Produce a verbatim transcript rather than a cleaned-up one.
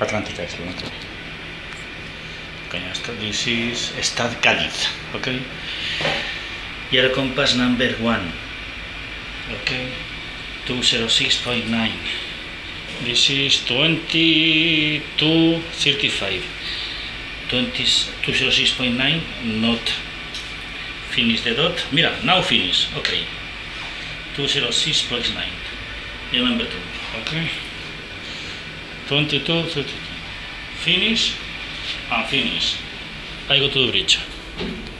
Atlántica es el otro. Okay, this is Stad Cádiz, okay? Year compass number one, okay? two oh six point nine. This is twenty-two thirty-five. two oh six point nine, not finish the dot. Mira, now finish, okay. two oh six point nine. Year number two, okay? twenty-two thirty-two. Finish and finish. I go to the bridge.